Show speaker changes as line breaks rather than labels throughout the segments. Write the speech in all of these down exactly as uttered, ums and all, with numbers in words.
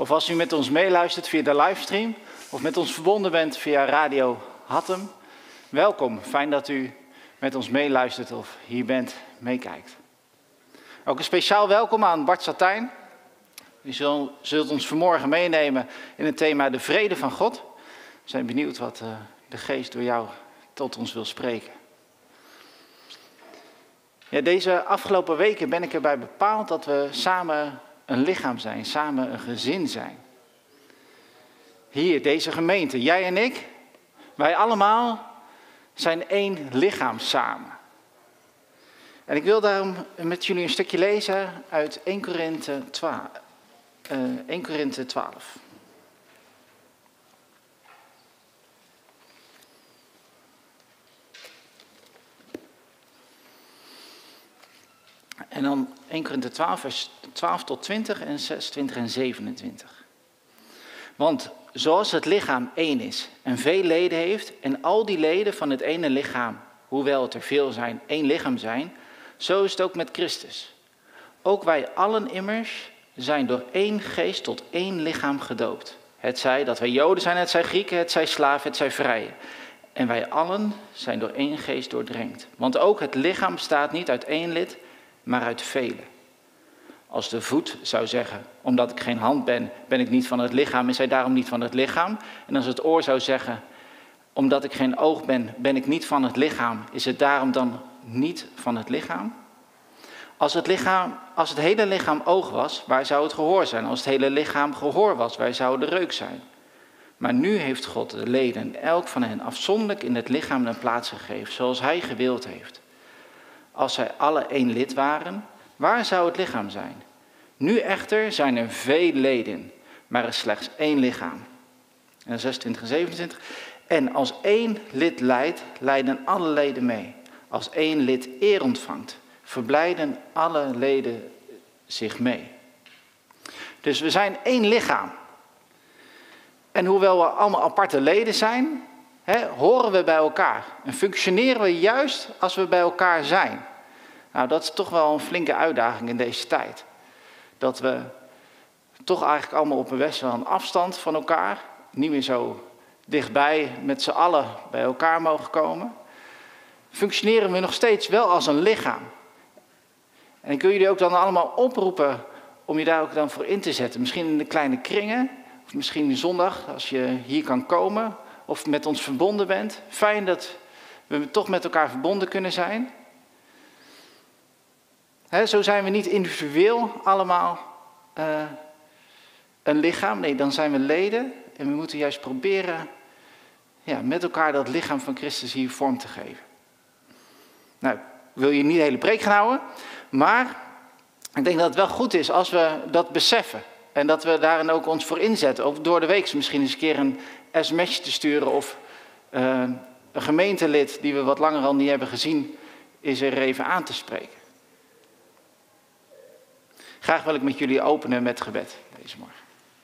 Of als u met ons meeluistert via de livestream of met ons verbonden bent via Radio Hattem. Welkom, fijn dat u met ons meeluistert of hier bent, meekijkt. Ook een speciaal welkom aan Bart Satijn. U zult ons vanmorgen meenemen in het thema de vrede van God. We zijn benieuwd wat de geest door jou tot ons wil spreken. Ja, deze afgelopen weken ben ik erbij bepaald dat we samen een lichaam zijn, samen een gezin zijn. Hier, deze gemeente, jij en ik, wij allemaal zijn één lichaam samen. En ik wil daarom met jullie een stukje lezen uit Eerste Korinthe twaalf. Uh, Eerste Korinthe twaalf. En dan Eerste Korinthe twaalf, vers twaalf tot twintig en zesentwintig en zevenentwintig. Want zoals het lichaam één is en veel leden heeft en al die leden van het ene lichaam, hoewel het er veel zijn, één lichaam zijn, zo is het ook met Christus. Ook wij allen immers zijn door één geest tot één lichaam gedoopt. Het zij dat wij Joden zijn, het zij Grieken, het zij slaven, het zij vrije. En wij allen zijn door één geest doordrenkt. Want ook het lichaam bestaat niet uit één lid, maar uit velen. Als de voet zou zeggen, omdat ik geen hand ben, ben ik niet van het lichaam, is hij daarom niet van het lichaam. En als het oor zou zeggen, omdat ik geen oog ben, ben ik niet van het lichaam, is het daarom dan niet van het lichaam? Als het, lichaam, als het hele lichaam oog was, waar zou het gehoor zijn? Als het hele lichaam gehoor was, waar zou de reuk zijn? Maar nu heeft God de leden, elk van hen afzonderlijk in het lichaam een plaats gegeven, zoals hij gewild heeft. Als zij alle één lid waren, waar zou het lichaam zijn? Nu echter zijn er veel leden, maar er is slechts één lichaam. En zesentwintig en zevenentwintig. En als één lid lijdt, lijden alle leden mee. Als één lid eer ontvangt, verblijden alle leden zich mee. Dus we zijn één lichaam. En hoewel we allemaal aparte leden zijn, hè, horen we bij elkaar. En functioneren we juist als we bij elkaar zijn. Nou, dat is toch wel een flinke uitdaging in deze tijd. Dat we toch eigenlijk allemaal op een best wel een afstand van elkaar, niet meer zo dichtbij met z'n allen bij elkaar mogen komen. Functioneren we nog steeds wel als een lichaam. En ik wil jullie ook dan allemaal oproepen om je daar ook dan voor in te zetten. Misschien in de kleine kringen, of misschien zondag als je hier kan komen, of met ons verbonden bent. Fijn dat we toch met elkaar verbonden kunnen zijn. He, zo zijn we niet individueel allemaal uh, een lichaam. Nee, dan zijn we leden. En we moeten juist proberen ja, met elkaar dat lichaam van Christus hier vorm te geven. Nou, ik wil je niet de hele preek gaan houden. Maar ik denk dat het wel goed is als we dat beseffen. En dat we daarin ook ons voor inzetten. Ook door de week misschien eens een keer een sms'je te sturen. Of uh, een gemeentelid die we wat langer al niet hebben gezien, is er even aan te spreken. Graag wil ik met jullie openen met gebed deze morgen.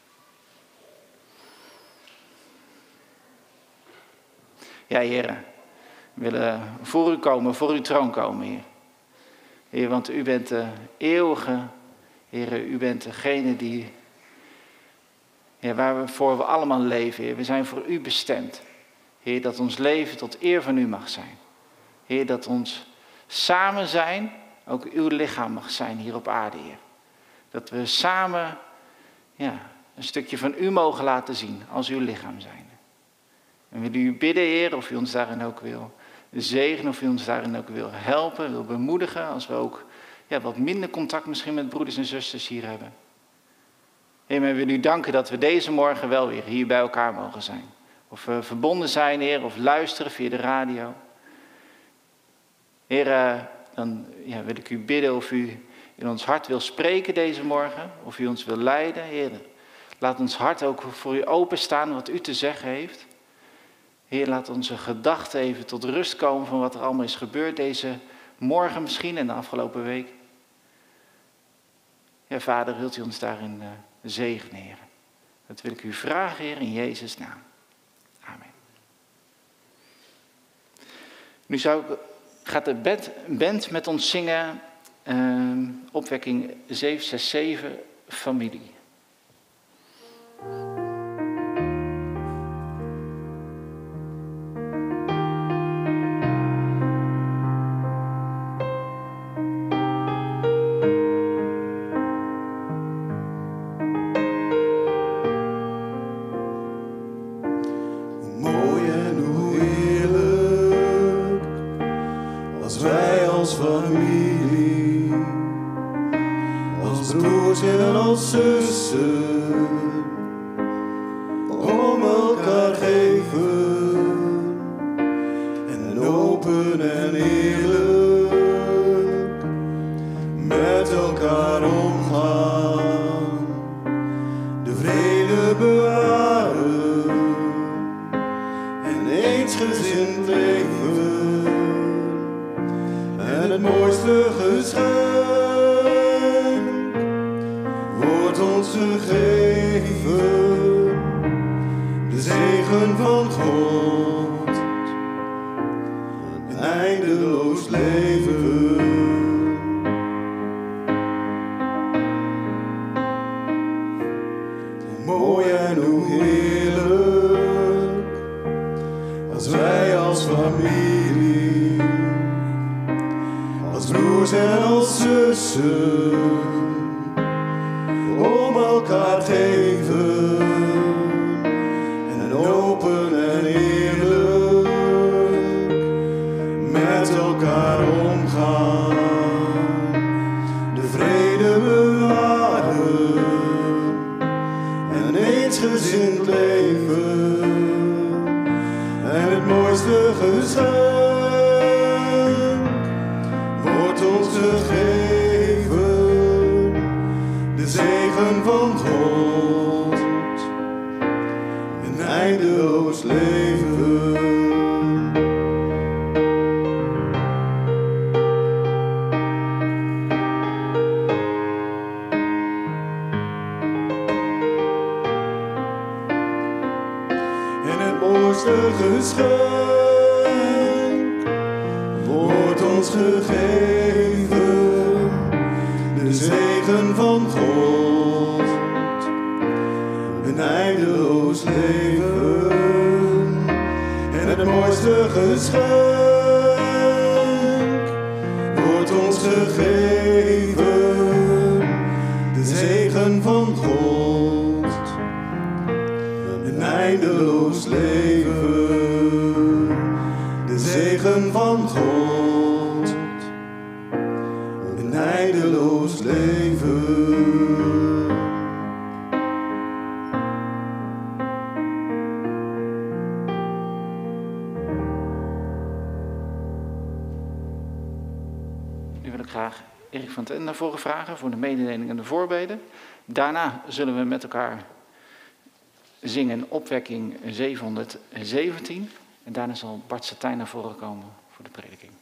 Ja, heren, we willen voor u komen, voor uw troon komen, Heer. Heer, want u bent de eeuwige, Heer, u bent degene die, ja, waarvoor we allemaal leven, Heer. We zijn voor u bestemd. Heer, dat ons leven tot eer van u mag zijn. Heer, dat ons samen zijn, ook uw lichaam mag zijn hier op aarde, Heer. Dat we samen ja, een stukje van u mogen laten zien als uw lichaam zijn. En willen u bidden, Heer, of u ons daarin ook wil zegenen, of u ons daarin ook wil helpen, wil bemoedigen, als we ook ja, wat minder contact misschien met broeders en zusters hier hebben. Heer, we willen u danken dat we deze morgen wel weer hier bij elkaar mogen zijn. Of we verbonden zijn, Heer, of luisteren via de radio. Heer, dan ja, wil ik u bidden of u in ons hart wil spreken deze morgen, of u ons wil leiden. Heer, laat ons hart ook voor u openstaan wat u te zeggen heeft. Heer, laat onze gedachten even tot rust komen van wat er allemaal is gebeurd deze morgen misschien en de afgelopen week. Ja, Vader, wilt u ons daarin uh, zegenen, Heer. Dat wil ik u vragen, Heer, in Jezus' naam. Amen. Nu zou ik, gaat de band, band met ons zingen, uh, opwekking zeven zes zeven, familie.
mooiste geschenk wordt ons gegeven, de zegen van God, een eindeloos leven. Hoe mooi en hoe heerlijk, als wij als familie, als broers en als zussen, om elkaar geven en open en eerlijk met elkaar omgaan, de vrede bewaren en eensgezind leven. En het mooiste geschenk wordt ons gegeven, de zegen van God, een eindeloos leven. En het mooiste geschenk wordt ons gegeven, de zegen van God, een eindeloos leven. En het mooiste geschenk wordt ons gegeven, de zegen van God, een eindeloos leven. De zegen van God, een eindeloos leven.
Nu wil ik graag Erik van Ten naar voren vragen voor de mededeling en de voorbeden. Daarna zullen we met elkaar zingen opwekking zevenhonderdzeventien. En daarna zal Bart Satijn naar voren komen voor de prediking.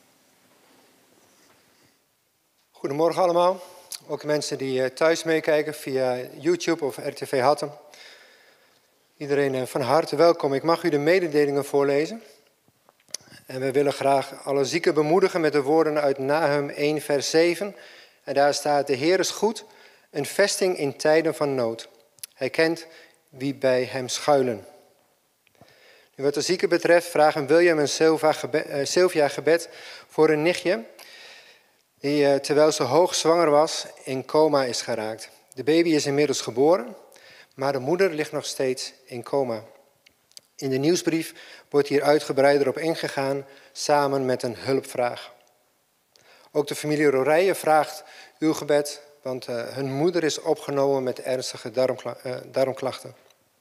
Goedemorgen allemaal. Ook mensen die thuis meekijken via YouTube of R T V Hattem. Iedereen van harte welkom. Ik mag u de mededelingen voorlezen. En we willen graag alle zieken bemoedigen met de woorden uit Nahum één vers zeven. En daar staat: de Heer is goed, een vesting in tijden van nood. Hij kent wie bij hem schuilen. Nu, wat de zieken betreft vragen William en Sylvia gebed, uh, Sylvia gebed voor een nichtje die, uh, terwijl ze hoog zwanger was, in coma is geraakt. De baby is inmiddels geboren, maar de moeder ligt nog steeds in coma. In de nieuwsbrief wordt hier uitgebreider op ingegaan, samen met een hulpvraag. Ook de familie Rorije vraagt uw gebed, want uh, hun moeder is opgenomen met ernstige darmkla- uh, darmklachten.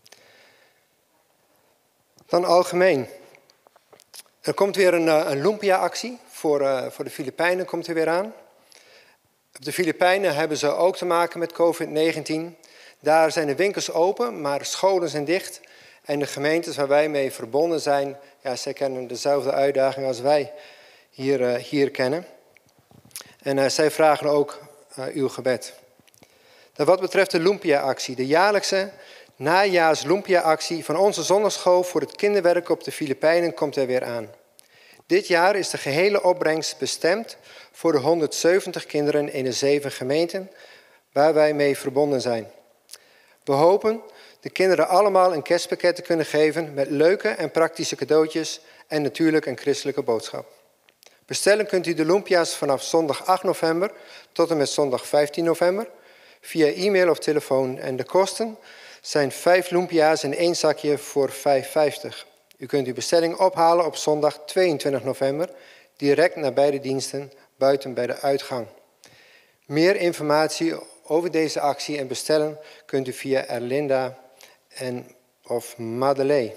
Dan algemeen. Er komt weer een, uh, een Lumpia-actie voor, uh, voor de Filipijnen, komt er weer aan. Op de Filipijnen hebben ze ook te maken met covid negentien. Daar zijn de winkels open, maar scholen zijn dicht. En de gemeentes waar wij mee verbonden zijn, ja, zij kennen dezelfde uitdaging als wij hier, uh, hier kennen. En uh, zij vragen ook uh, uw gebed. Dan wat betreft de Lumpia-actie, de jaarlijkse najaars Lumpia-actie van onze zondagschool voor het kinderwerk op de Filipijnen komt er weer aan. Dit jaar is de gehele opbrengst bestemd voor de honderdzeventig kinderen in de zeven gemeenten waar wij mee verbonden zijn. We hopen de kinderen allemaal een kerstpakket te kunnen geven met leuke en praktische cadeautjes en natuurlijk een christelijke boodschap. Bestellen kunt u de Lumpia's vanaf zondag acht november tot en met zondag vijftien november via e-mail of telefoon. En de kosten zijn vijf Lumpia's in één zakje voor vijf vijftig. U kunt uw bestelling ophalen op zondag tweeëntwintig november, direct naar beide diensten, buiten bij de uitgang. Meer informatie over deze actie en bestellen kunt u via Erlinda en of Madeleine.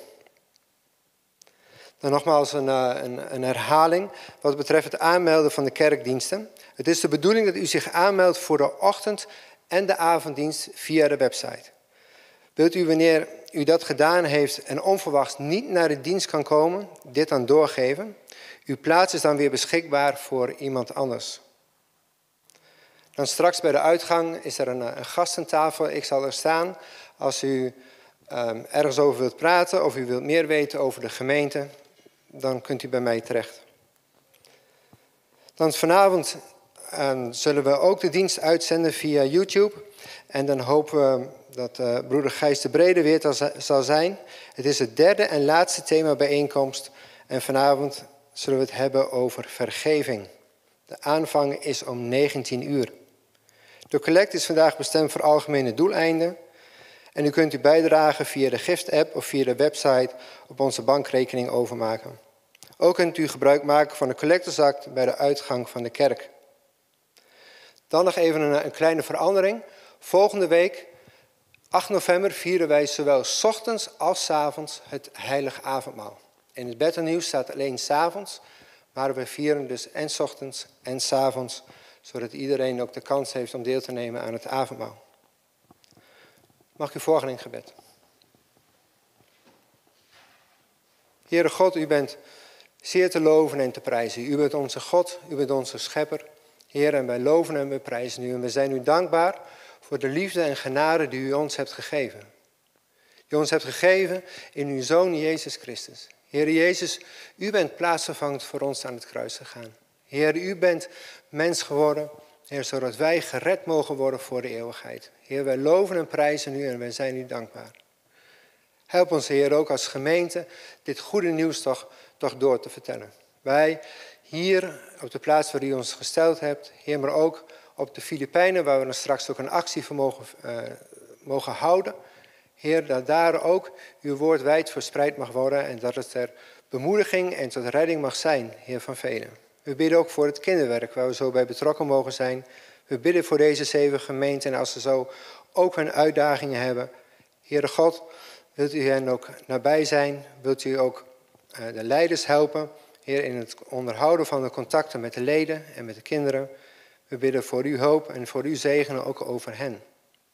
Dan nogmaals een, een, een herhaling wat betreft het aanmelden van de kerkdiensten. Het is de bedoeling dat u zich aanmeldt voor de ochtend- en de avonddienst via de website. Wilt u, wanneer u dat gedaan heeft en onverwachts niet naar de dienst kan komen, dit dan doorgeven? Uw plaats is dan weer beschikbaar voor iemand anders. Dan straks bij de uitgang is er een, een gastentafel. Ik zal er staan als u um, ergens over wilt praten of u wilt meer weten over de gemeente. Dan kunt u bij mij terecht. Dan vanavond um, zullen we ook de dienst uitzenden via YouTube. En dan hopen we dat uh, broeder Gijs de Brede weer zal zijn. Het is het derde en laatste thema bijeenkomst. En vanavond zullen we het hebben over vergeving. De aanvang is om negentien uur. De collect is vandaag bestemd voor algemene doeleinden. En u kunt u bijdragen via de gift-app of via de website op onze bankrekening overmaken. Ook kunt u gebruik maken van de collectezak bij de uitgang van de kerk. Dan nog even een, een kleine verandering. Volgende week, acht november, vieren wij zowel 's ochtends als 's avonds het heilige avondmaal. In het Bethelnieuws staat alleen 's avonds, maar we vieren dus en 's ochtends en 's avonds, zodat iedereen ook de kans heeft om deel te nemen aan het avondmaal. Mag ik u voorgaan in gebed? Heere God, u bent zeer te loven en te prijzen. U bent onze God, u bent onze schepper. Heer, en wij loven en we prijzen u. En we zijn u dankbaar voor de liefde en genade die u ons hebt gegeven. Die u ons hebt gegeven in uw Zoon Jezus Christus. Heer Jezus, u bent plaatsvervangend voor ons aan het kruis gegaan. Heer, u bent mens geworden, Heer, zodat wij gered mogen worden voor de eeuwigheid. Heer, wij loven en prijzen u en wij zijn u dankbaar. Help ons, Heer, ook als gemeente dit goede nieuws toch, toch door te vertellen. Wij hier op de plaats waar u ons gesteld hebt, Heer, maar ook op de Filipijnen, waar we dan straks ook een actie voor mogen, uh, mogen houden. Heer, dat daar ook uw woord wijd verspreid mag worden en dat het ter bemoediging en tot redding mag zijn, Heer, van velen. We bidden ook voor het kinderwerk, waar we zo bij betrokken mogen zijn. We bidden voor deze zeven gemeenten en als ze zo ook hun uitdagingen hebben. Heere God, wilt u hen ook nabij zijn? Wilt u ook uh, de leiders helpen? Heer, in het onderhouden van de contacten met de leden en met de kinderen. We bidden voor uw hoop en voor uw zegenen ook over hen.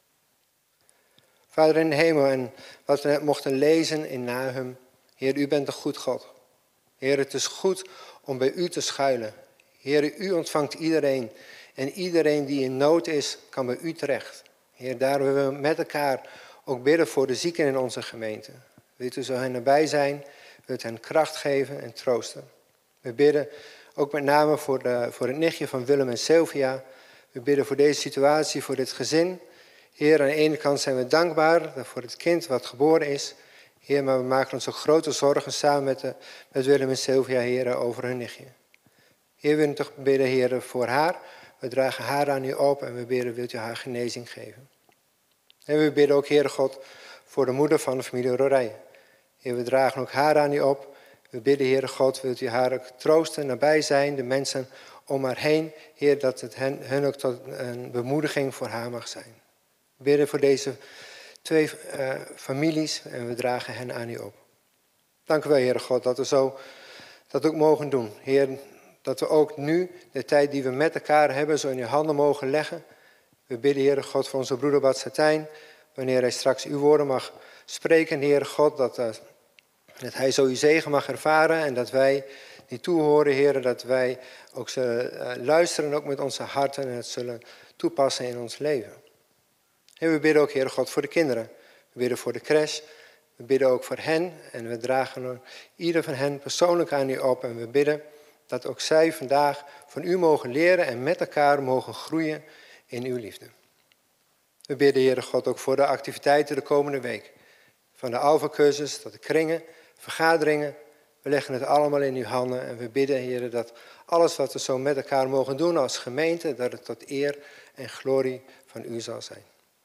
Vader in de hemel, en wat we net mochten lezen in Nahum. Heer, u bent een goed God. Heer, het is goed om bij u te schuilen. Heer, u ontvangt iedereen. En iedereen die in nood is, kan bij u terecht. Heer, daar willen we met elkaar ook bidden voor de zieken in onze gemeente. Wilt u zo hen nabij zijn, wilt hen kracht geven en troosten. We bidden ook met name voor, de, voor het nichtje van Willem en Sylvia. We bidden voor deze situatie, voor dit gezin. Heer, aan de ene kant zijn we dankbaar voor het kind wat geboren is. Heer, maar we maken ons ook grote zorgen samen met, de, met Willem en Sylvia, Heer, over hun nichtje. Heer, we willen toch bidden, Heer, voor haar. We dragen haar aan u op en we bidden, wilt u haar genezing geven. En we bidden ook, Heere God, voor de moeder van de familie Rorij. Heer, we dragen ook haar aan u op. We bidden, Heere God, wilt u haar ook troosten, nabij zijn, de mensen om haar heen. Heer, dat het hen, hen ook tot een bemoediging voor haar mag zijn. We bidden voor deze twee uh, families en we dragen hen aan u op. Dank u wel, Heere God, dat we zo dat ook mogen doen. Heer, dat we ook nu, de tijd die we met elkaar hebben, zo in uw handen mogen leggen. We bidden, Heere God, voor onze broeder Bad Satijn, wanneer hij straks uw woorden mag spreken, Heere God, dat, uh, dat hij zo uw zegen mag ervaren en dat wij die toehoren, Heere, dat wij ook zullen uh, luisteren, ook met onze harten en het zullen toepassen in ons leven. En we bidden ook, Heere God, voor de kinderen. We bidden voor de crash. We bidden ook voor hen en we dragen ieder van hen persoonlijk aan u op en we bidden dat ook zij vandaag van u mogen leren en met elkaar mogen groeien in uw liefde. We bidden, Heere God, ook voor de activiteiten de komende week. Van de Alpha-cursus tot de kringen, vergaderingen. We leggen het allemaal in uw handen en we bidden, Heere, dat alles wat we zo met elkaar mogen doen als gemeente, dat het tot eer en glorie van u zal zijn.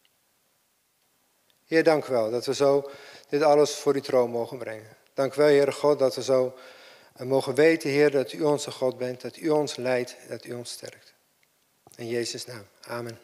Heer, dank u wel dat we zo dit alles voor uw troon mogen brengen. Dank u wel, Heere God, dat we zo mogen weten, Heer, dat u onze God bent, dat u ons leidt, dat u ons sterkt. In Jezus' naam. Amen.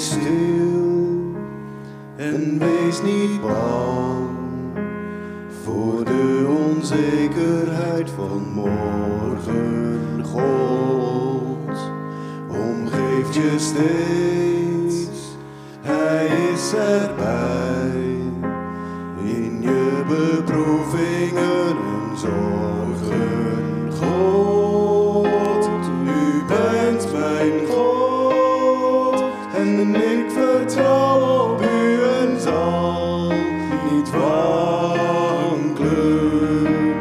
wees stil en wees niet bang voor de onzekerheid van morgen. God omgeeft je steeds, Hij is erbij in je beproevingen en zorgen. God, u bent mijn God en ik vertrouw op u en zal niet wankelen.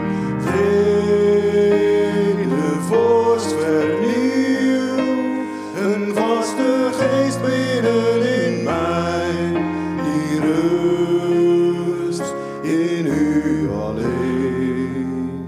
Vrede, vorst, vernieuw, een vaste geest binnenin mij, die rust in u alleen.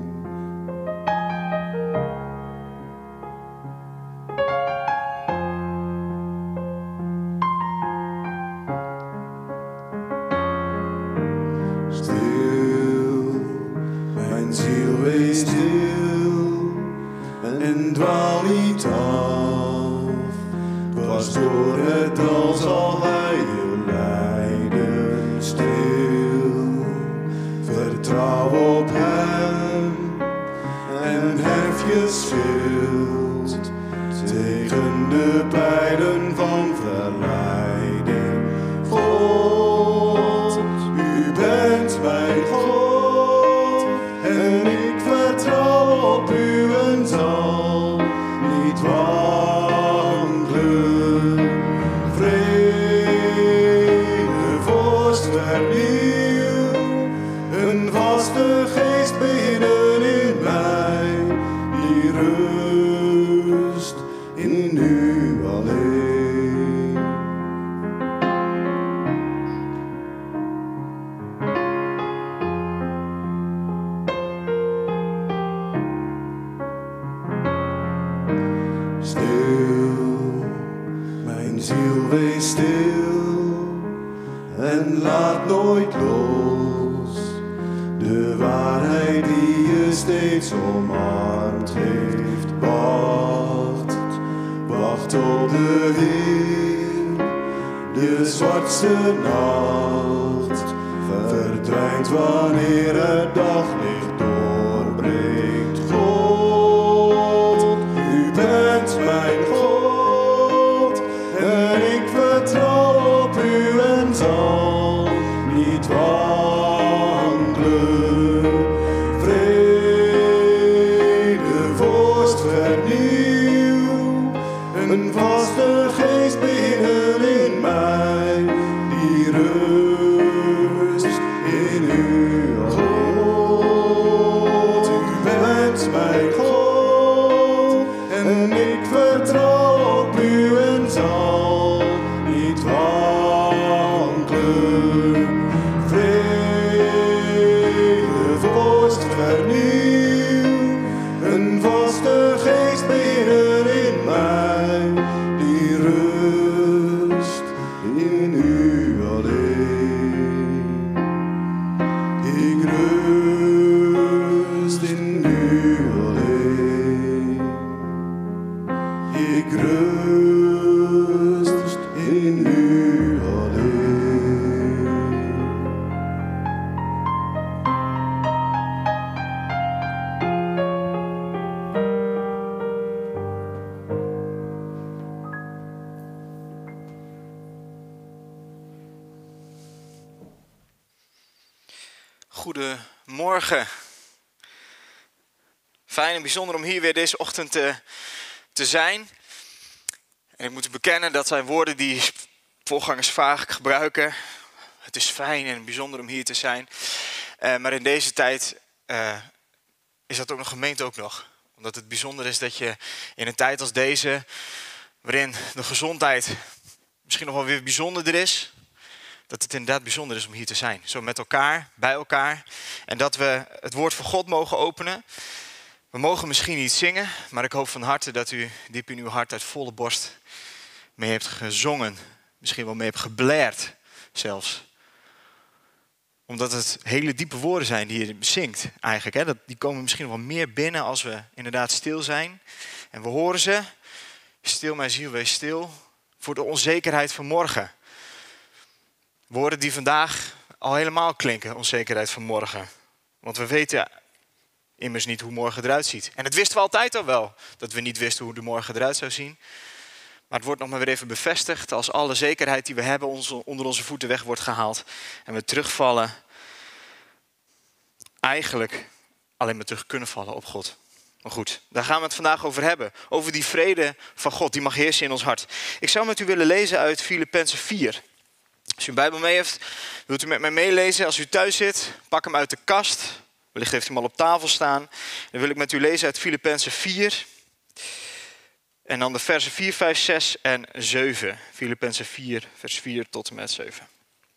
Stil, mijn ziel, wees stil en dwaal niet af. Dwars door het dal zal Hij je leiden. Stil, vertrouw op Hem en hef je schild tegen de pijlen van verleiding. God, u bent mijn God en ik vertrouw op u en zal niet wankelen. Vrede, vorst, vernieuw, een vaste geest binnenin mij, die rust in u alleen. Stil, mijn ziel, wees stil en laat nooit los de waarheid die je steeds omarmd heeft. Wacht, wacht op de Heer, de zwartste nacht verdwijnt wanneer het daglicht doorbreekt. God, u bent mijn God en ik vertrouw op u en zal niet wankelen. Vrede, vorst, vernieuw, een vaste geest binnenin mij, die rust in u God. U bent mijn God en ik vertrouw op u en zal niet wankelen. Vrede, vorst, vernieuw, een vaste geest binnenin mij, die rust in u alleen. Ik rust in u alleen. Ik rust in u alleen.
Goedemorgen. Fijn en bijzonder om hier weer deze ochtend te, te zijn. En ik moet u bekennen, dat zijn woorden die voorgangers vaak gebruiken. Het is fijn en bijzonder om hier te zijn. Uh, maar in deze tijd uh, is dat ook nog gemeente ook nog. Omdat het bijzonder is dat je in een tijd als deze, waarin de gezondheid misschien nog wel weer bijzonderder is, dat het inderdaad bijzonder is om hier te zijn. Zo met elkaar, bij elkaar. En dat we het woord van God mogen openen. We mogen misschien niet zingen, maar ik hoop van harte dat u diep in uw hart uit volle borst mee hebt gezongen. Misschien wel mee hebt geblaerd zelfs. Omdat het hele diepe woorden zijn die je zingt eigenlijk. Hè? Dat, die komen misschien wel meer binnen als we inderdaad stil zijn. En we horen ze. Stil mijn ziel, wees stil. voor de onzekerheid van morgen. Woorden die vandaag al helemaal klinken, onzekerheid van morgen. Want we weten immers niet hoe morgen eruit ziet. En dat wisten we altijd al wel, dat we niet wisten hoe de morgen eruit zou zien. Maar het wordt nog maar weer even bevestigd als alle zekerheid die we hebben ons onder onze voeten weg wordt gehaald. En we terugvallen, eigenlijk alleen maar terug kunnen vallen op God. Maar goed, daar gaan we het vandaag over hebben. Over die vrede van God, die mag heersen in ons hart. Ik zou met u willen lezen uit Filippenzen vier. Als u een Bijbel mee heeft, wilt u met mij meelezen. Als u thuis zit, pak hem uit de kast. Wellicht heeft u hem al op tafel staan. Dan wil ik met u lezen uit Filippenzen vier. En dan de versen vier, vijf, zes en zeven. Filippenzen vier, vers vier tot en met zeven.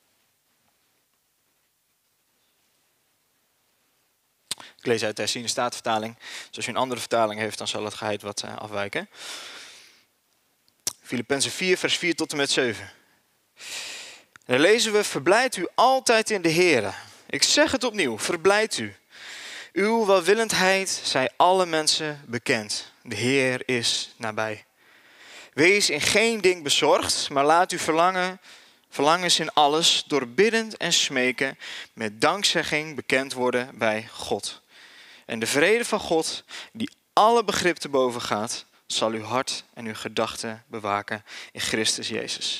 Ik lees uit de herziene statenvertaling. Dus als u een andere vertaling heeft, dan zal het geheid wat uh, afwijken. Filippenzen vier, vers vier tot en met zeven. En dan lezen we, verblijdt u altijd in de Here. Ik zeg het opnieuw, verblijdt u. Uw welwillendheid zij alle mensen bekend. De Heer is nabij. Wees in geen ding bezorgd, maar laat uw verlangen, verlangens in alles door biddend en smeken met dankzegging bekend worden bij God. En de vrede van God, die alle begrip te boven gaat, zal uw hart en uw gedachten bewaken in Christus Jezus.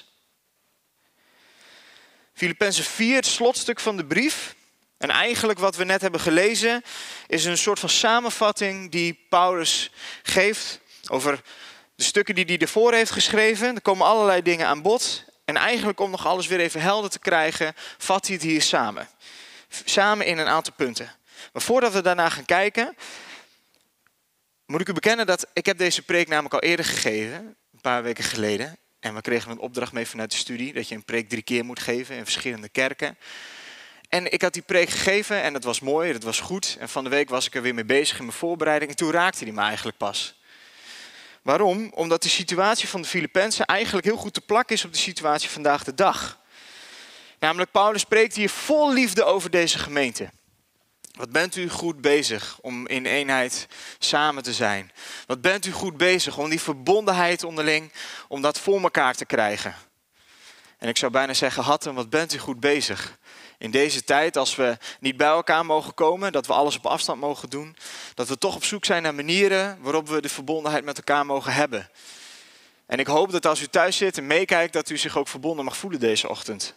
Filippenzen vier, het slotstuk van de brief. En eigenlijk wat we net hebben gelezen is een soort van samenvatting die Paulus geeft over de stukken die hij ervoor heeft geschreven. Er komen allerlei dingen aan bod. En eigenlijk om nog alles weer even helder te krijgen, vat hij het hier samen. Samen in een aantal punten. Maar voordat we daarna gaan kijken, moet ik u bekennen dat ik heb deze preek namelijk al eerder gegeven, een paar weken geleden. En we kregen een opdracht mee vanuit de studie, dat je een preek drie keer moet geven in verschillende kerken. En ik had die preek gegeven en dat was mooi, dat was goed. En van de week was ik er weer mee bezig in mijn voorbereiding. En toen raakte die me eigenlijk pas. Waarom? Omdat de situatie van de Filippenzen eigenlijk heel goed te plakken is op de situatie vandaag de dag. Namelijk, Paulus spreekt hier vol liefde over deze gemeente. Wat bent u goed bezig om in eenheid samen te zijn? Wat bent u goed bezig om die verbondenheid onderling, om dat voor elkaar te krijgen? En ik zou bijna zeggen, Hatten, wat bent u goed bezig? In deze tijd, als we niet bij elkaar mogen komen, dat we alles op afstand mogen doen, dat we toch op zoek zijn naar manieren waarop we de verbondenheid met elkaar mogen hebben. En ik hoop dat als u thuis zit en meekijkt, dat u zich ook verbonden mag voelen deze ochtend.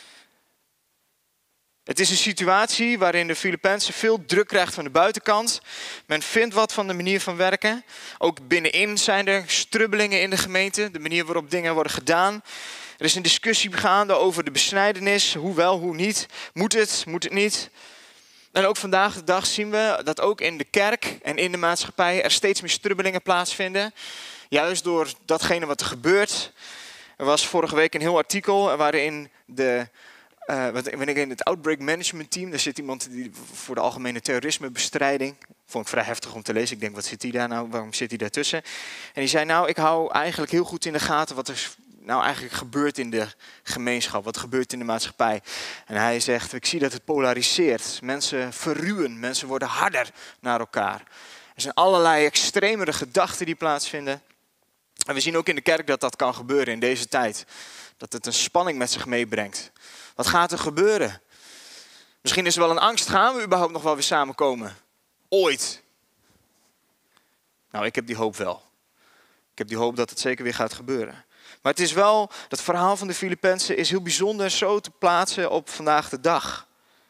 Het is een situatie waarin de Filippenzen veel druk krijgt van de buitenkant. Men vindt wat van de manier van werken. Ook binnenin zijn er strubbelingen in de gemeente, de manier waarop dingen worden gedaan. Er is een discussie gaande over de besnijdenis, hoe wel, hoe niet. Moet het, moet het niet? En ook vandaag de dag zien we dat ook in de kerk en in de maatschappij er steeds meer strubbelingen plaatsvinden. Juist door datgene wat er gebeurt. Er was vorige week een heel artikel waarin de... Uh, wanneer in het Outbreak Management Team, daar zit iemand die voor de algemene terrorismebestrijding. Vond ik vrij heftig om te lezen. Ik denk, wat zit hij daar nou? Waarom zit hij daartussen? En die zei, nou, ik hou eigenlijk heel goed in de gaten wat er nou eigenlijk gebeurt in de gemeenschap. Wat er gebeurt in de maatschappij. En hij zegt, ik zie dat het polariseert. Mensen verruwen. Mensen worden harder naar elkaar. Er zijn allerlei extremere gedachten die plaatsvinden. En we zien ook in de kerk dat dat kan gebeuren in deze tijd. Dat het een spanning met zich meebrengt. Wat gaat er gebeuren? Misschien is er wel een angst. Gaan we überhaupt nog wel weer samenkomen? Ooit. Nou, ik heb die hoop wel. Ik heb die hoop dat het zeker weer gaat gebeuren. Maar het is wel, dat verhaal van de Filippenzen is heel bijzonder zo te plaatsen op vandaag de dag.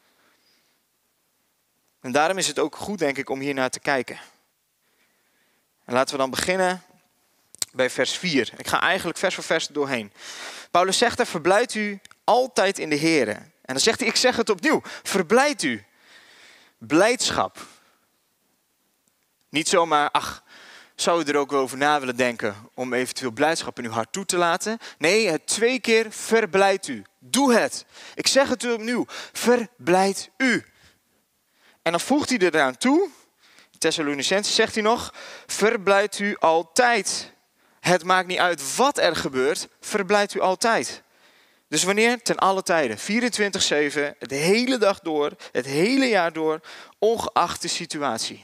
En daarom is het ook goed, denk ik, om hier naar te kijken. En laten we dan beginnen bij vers vier. Ik ga eigenlijk vers voor vers doorheen. Paulus zegt daar, verblijdt u altijd in de Here. En dan zegt hij, ik zeg het opnieuw, verblijdt u. Blijdschap. Niet zomaar, ach, zou je er ook over na willen denken om eventueel blijdschap in uw hart toe te laten? Nee, het twee keer verblijdt u. Doe het. Ik zeg het u opnieuw, verblijdt u. En dan voegt hij eraan toe, Thessalonicenzen zegt hij nog, verblijdt u altijd. Het maakt niet uit wat er gebeurt, verblijdt u altijd. Dus wanneer? Ten alle tijden. vierentwintig zeven, de hele dag door, het hele jaar door, ongeacht de situatie.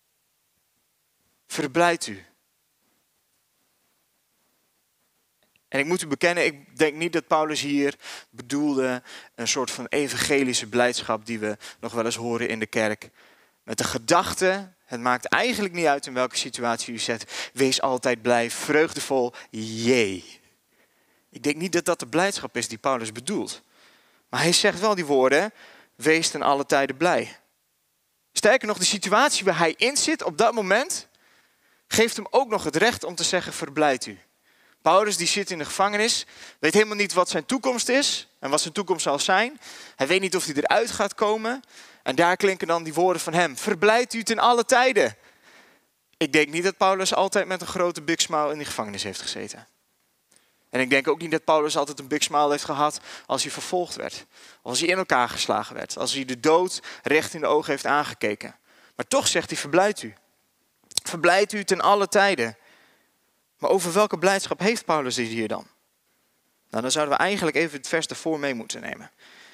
Verblijdt u. En ik moet u bekennen, ik denk niet dat Paulus hier bedoelde een soort van evangelische blijdschap die we nog wel eens horen in de kerk. Met de gedachte, het maakt eigenlijk niet uit in welke situatie u zet. Wees altijd blij, vreugdevol, jee. Ik denk niet dat dat de blijdschap is die Paulus bedoelt. Maar hij zegt wel die woorden, wees ten alle tijden blij. Sterker nog, de situatie waar hij in zit op dat moment geeft hem ook nog het recht om te zeggen, verblijd u. Paulus die zit in de gevangenis, weet helemaal niet wat zijn toekomst is en wat zijn toekomst zal zijn. Hij weet niet of hij eruit gaat komen. En daar klinken dan die woorden van hem, verblijd u ten alle tijden. Ik denk niet dat Paulus altijd met een grote big smile in die gevangenis heeft gezeten. En ik denk ook niet dat Paulus altijd een big smile heeft gehad als hij vervolgd werd. Of als hij in elkaar geslagen werd. Als hij de dood recht in de ogen heeft aangekeken. Maar toch zegt hij, verblijd u. Verblijd u ten alle tijden. Maar over welke blijdschap heeft Paulus dit hier dan? Nou, dan zouden we eigenlijk even het vers ervoor mee moeten nemen.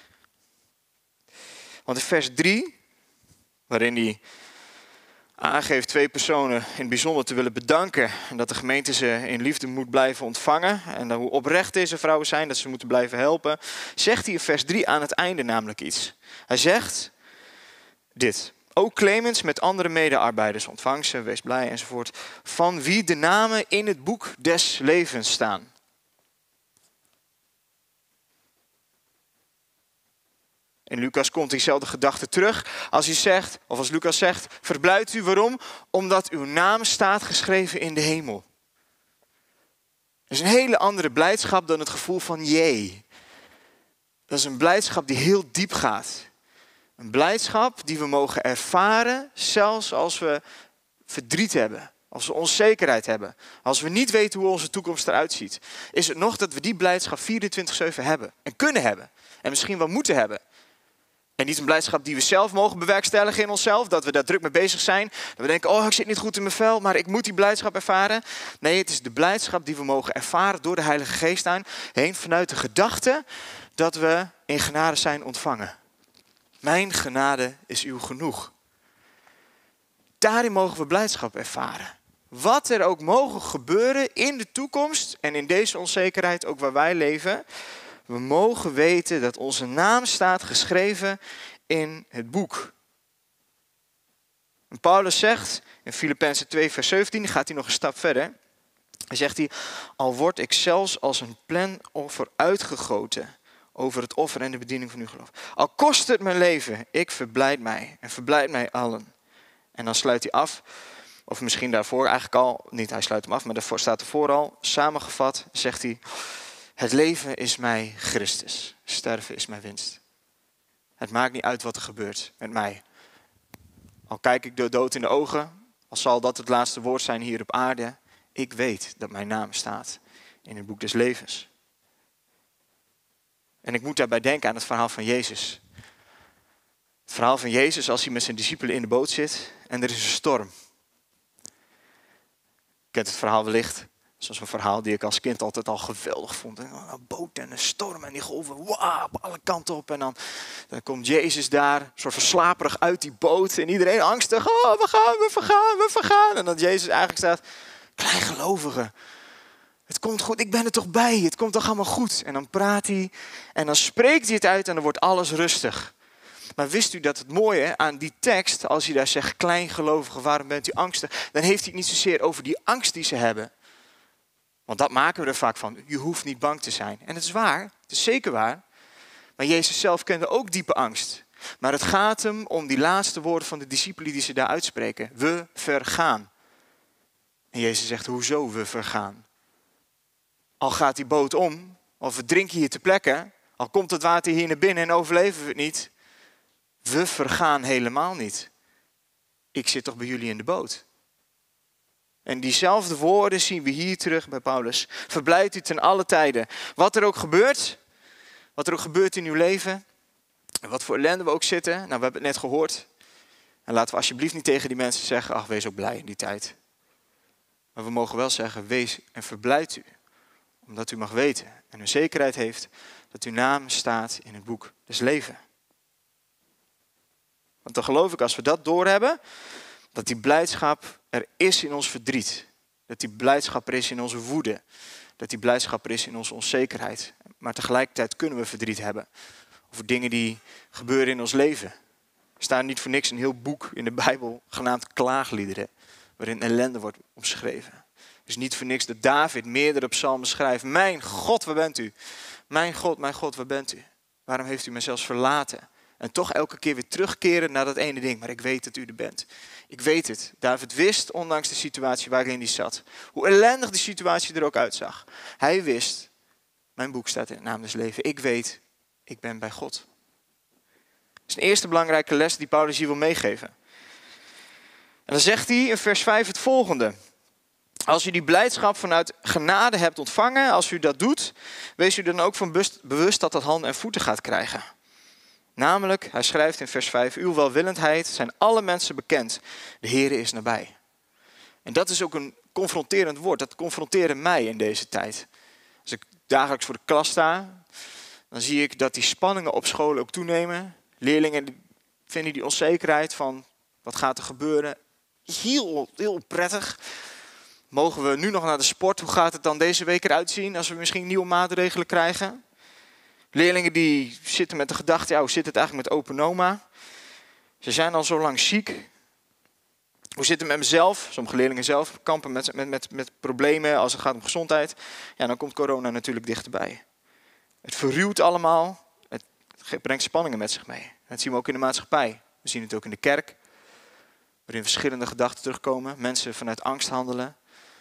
Want in vers drie, waarin hij aangeeft twee personen in het bijzonder te willen bedanken. En dat de gemeente ze in liefde moet blijven ontvangen. En hoe oprecht deze vrouwen zijn, dat ze moeten blijven helpen. Zegt hij in vers drie aan het einde namelijk iets. Hij zegt dit. Ook Clemens met andere medearbeiders ontvang ze, wees blij enzovoort. Van wie de namen in het boek des levens staan. In Lucas komt diezelfde gedachte terug als hij zegt, of als Lucas zegt, verblijd u. Waarom? Omdat uw naam staat geschreven in de hemel. Dat is een hele andere blijdschap dan het gevoel van jee. Dat is een blijdschap die heel diep gaat. Een blijdschap die we mogen ervaren, zelfs als we verdriet hebben. Als we onzekerheid hebben. Als we niet weten hoe onze toekomst eruit ziet. Is het nog dat we die blijdschap vierentwintig zeven hebben. En kunnen hebben. En misschien wel moeten hebben. En niet een blijdschap die we zelf mogen bewerkstelligen in onszelf. Dat we daar druk mee bezig zijn. Dat we denken, oh ik zit niet goed in mijn vel, maar ik moet die blijdschap ervaren. Nee, het is de blijdschap die we mogen ervaren door de Heilige Geest aan. Heen vanuit de gedachte dat we in genade zijn ontvangen. Mijn genade is uw genoeg. Daarin mogen we blijdschap ervaren. Wat er ook mogen gebeuren in de toekomst en in deze onzekerheid, ook waar wij leven. We mogen weten dat onze naam staat geschreven in het boek. En Paulus zegt in Filippenzen twee vers zeventien, gaat hij nog een stap verder. Hij zegt hij, al word ik zelfs als een planoffer uitgegoten over het offer en de bediening van uw geloof. Al kost het mijn leven, ik verblijd mij en verblijd mij allen. En dan sluit hij af, of misschien daarvoor eigenlijk al, niet hij sluit hem af, maar daarvoor staat ervoor al, samengevat zegt hij, het leven is mij Christus, sterven is mijn winst. Het maakt niet uit wat er gebeurt met mij. Al kijk ik de dood in de ogen, al zal dat het laatste woord zijn hier op aarde, ik weet dat mijn naam staat in het boek des levens. En ik moet daarbij denken aan het verhaal van Jezus. Het verhaal van Jezus als hij met zijn discipelen in de boot zit en er is een storm. Je kent het verhaal wellicht. Dat is een verhaal die ik als kind altijd al geweldig vond. Een boot en een storm en die golven wow, op alle kanten op. En dan, dan komt Jezus daar, een soort verslaperig uit die boot. En iedereen angstig, oh, we gaan, we vergaan, we vergaan. En dat Jezus eigenlijk staat, kleingelovige. Het komt goed, ik ben er toch bij, het komt toch allemaal goed. En dan praat hij en dan spreekt hij het uit en dan wordt alles rustig. Maar wist u dat het mooie aan die tekst, als hij daar zegt, kleingelovige, waarom bent u angstig? Dan heeft hij het niet zozeer over die angst die ze hebben. Want dat maken we er vaak van, je hoeft niet bang te zijn. En het is waar, het is zeker waar. Maar Jezus zelf kende ook diepe angst. Maar het gaat hem om die laatste woorden van de discipelen die ze daar uitspreken. We vergaan. En Jezus zegt, hoezo we vergaan? Al gaat die boot om, of we drinken hier ter plekke, al komt het water hier naar binnen en overleven we het niet. We vergaan helemaal niet. Ik zit toch bij jullie in de boot. En diezelfde woorden zien we hier terug bij Paulus. Verblijd u ten alle tijden. Wat er ook gebeurt, wat er ook gebeurt in uw leven, en wat voor ellende we ook zitten. Nou, we hebben het net gehoord. En laten we alsjeblieft niet tegen die mensen zeggen, ach, wees ook blij in die tijd. Maar we mogen wel zeggen, wees en verblijd u. Omdat u mag weten en een zekerheid heeft dat uw naam staat in het boek des levens. Want dan geloof ik, als we dat doorhebben, dat die blijdschap er is in ons verdriet. Dat die blijdschap er is in onze woede. dat die blijdschap er is in onze onzekerheid. Maar tegelijkertijd kunnen we verdriet hebben over dingen die gebeuren in ons leven. Er staat niet voor niks een heel boek in de Bijbel genaamd Klaagliederen, waarin ellende wordt omschreven. Het is niet voor niks dat David meerdere psalmen schrijft. Mijn God, waar bent u? Mijn God, mijn God, waar bent u? Waarom heeft u mij zelfs verlaten? En toch elke keer weer terugkeren naar dat ene ding. Maar ik weet dat u er bent. Ik weet het. David wist, ondanks de situatie waarin hij zat, hoe ellendig die situatie er ook uitzag. Hij wist, mijn boek staat in het naam des leven. Ik weet, ik ben bij God. Dat is een eerste belangrijke les die Paulus hier wil meegeven. En dan zegt hij in vers vijf het volgende. Als u die blijdschap vanuit genade hebt ontvangen, als u dat doet, wees u dan ook van bewust dat dat handen en voeten gaat krijgen. Namelijk, hij schrijft in vers vijf, uw welwillendheid zijn alle mensen bekend. De Heere is nabij. En dat is ook een confronterend woord. Dat confronteerde mij in deze tijd. Als ik dagelijks voor de klas sta, dan zie ik dat die spanningen op scholen ook toenemen. Leerlingen vinden die onzekerheid van wat gaat er gebeuren heel, heel prettig. Mogen we nu nog naar de sport? Hoe gaat het dan deze week eruit zien als we misschien nieuwe maatregelen krijgen? Leerlingen die zitten met de gedachte, ja, hoe zit het eigenlijk met open Noma? Ze zijn al zo lang ziek. Hoe zit het met mezelf? Sommige leerlingen zelf kampen met, met, met, met problemen als het gaat om gezondheid. Ja, dan komt corona natuurlijk dichterbij. Het verruwt allemaal. Het brengt spanningen met zich mee. Dat zien we ook in de maatschappij. We zien het ook in de kerk. Waarin verschillende gedachten terugkomen. Mensen vanuit angst handelen.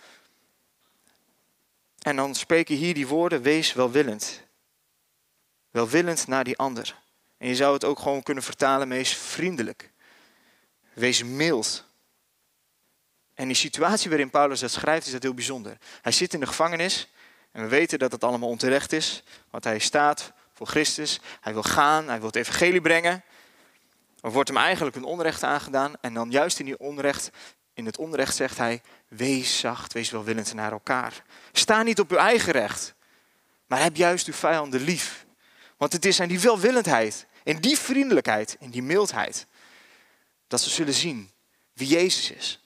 En dan spreken hier die woorden, wees welwillend. Welwillend naar die ander. En je zou het ook gewoon kunnen vertalen, wees vriendelijk. Wees mild. En die situatie waarin Paulus dat schrijft, is dat heel bijzonder. Hij zit in de gevangenis en we weten dat het allemaal onterecht is. Want hij staat voor Christus. Hij wil gaan, hij wil het evangelie brengen. Er wordt hem eigenlijk een onrecht aangedaan. En dan juist in, die onrecht, in het onrecht zegt hij, wees zacht, wees welwillend naar elkaar. Sta niet op uw eigen recht, maar heb juist uw vijanden lief. Want het is aan die welwillendheid, in die vriendelijkheid, in die mildheid, dat ze zullen zien wie Jezus is.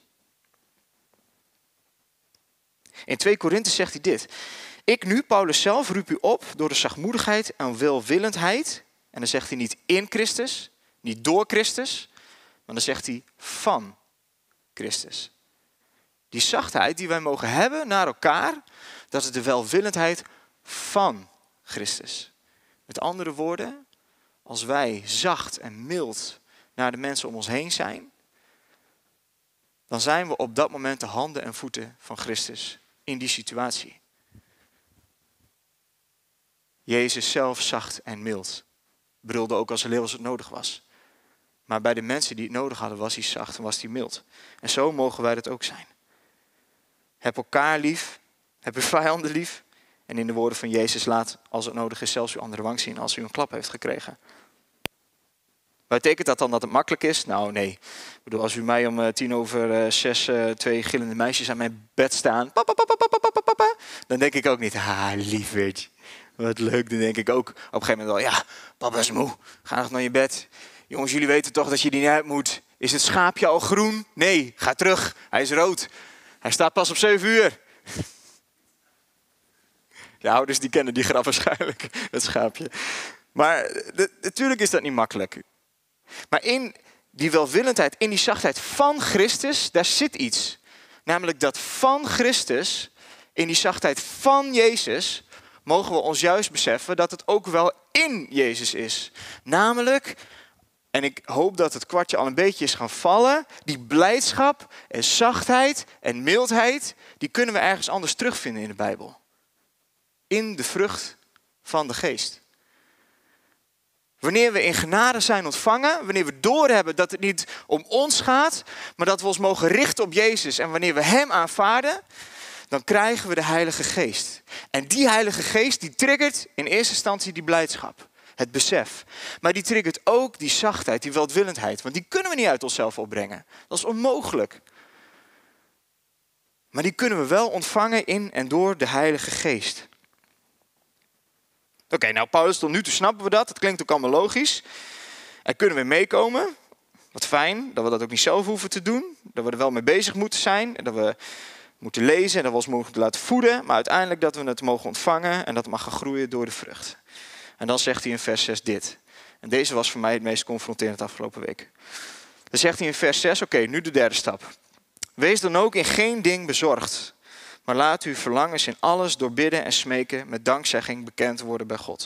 In twee Korinthe zegt hij dit. Ik nu, Paulus zelf, roep u op door de zachtmoedigheid en welwillendheid. En dan zegt hij niet in Christus, niet door Christus, maar dan zegt hij van Christus. Die zachtheid die wij mogen hebben naar elkaar, dat is de welwillendheid van Christus. Met andere woorden, als wij zacht en mild naar de mensen om ons heen zijn, dan zijn we op dat moment de handen en voeten van Christus in die situatie. Jezus zelf zacht en mild. Brulde ook als het nodig was. Maar bij de mensen die het nodig hadden was hij zacht en was hij mild. En zo mogen wij dat ook zijn. Heb elkaar lief. Heb uw vijanden lief. En in de woorden van Jezus laat als het nodig is zelfs uw andere wang zien als u een klap heeft gekregen. Betekent dat dan dat het makkelijk is? Nou nee. Ik bedoel, als u mij om uh, tien over uh, zes uh, twee gillende meisjes aan mijn bed staan. Papa, papa, papa, papa, papa, dan denk ik ook niet, ah lieverd. Wat leuk, dan denk ik ook op een gegeven moment wel, ja, papa is moe. Ga nog naar je bed. Jongens, jullie weten toch dat je die niet uit moet. Is het schaapje al groen? Nee, ga terug. Hij is rood. Hij staat pas op zeven uur. De ouders die kennen die grap waarschijnlijk, het schaapje. Maar de, natuurlijk is dat niet makkelijk. Maar in die welwillendheid, in die zachtheid van Christus, daar zit iets. Namelijk dat van Christus, in die zachtheid van Jezus, mogen we ons juist beseffen dat het ook wel in Jezus is. Namelijk, en ik hoop dat het kwartje al een beetje is gaan vallen, die blijdschap en zachtheid en mildheid, die kunnen we ergens anders terugvinden in de Bijbel. In de vrucht van de geest. Wanneer we in genade zijn ontvangen, wanneer we doorhebben dat het niet om ons gaat, maar dat we ons mogen richten op Jezus en wanneer we Hem aanvaarden, dan krijgen we de Heilige Geest. En die Heilige Geest die triggert in eerste instantie die blijdschap, het besef. Maar die triggert ook die zachtheid, die welwillendheid, want die kunnen we niet uit onszelf opbrengen. Dat is onmogelijk. Maar die kunnen we wel ontvangen in en door de Heilige Geest. Oké, okay, nou Paulus, tot nu toe snappen we dat. Het klinkt ook allemaal logisch. En kunnen we meekomen. Wat fijn, dat we dat ook niet zelf hoeven te doen. Dat we er wel mee bezig moeten zijn. En dat we moeten lezen en dat we ons mogen laten voeden, maar uiteindelijk dat we het mogen ontvangen en dat het mag gaan groeien door de vrucht. En dan zegt hij in vers zes dit. En deze was voor mij het meest confronterend de afgelopen week. Dan zegt hij in vers zes, oké, okay, nu de derde stap. Wees dan ook in geen ding bezorgd, maar laat uw verlangens in alles door bidden en smeken met dankzegging bekend worden bij God.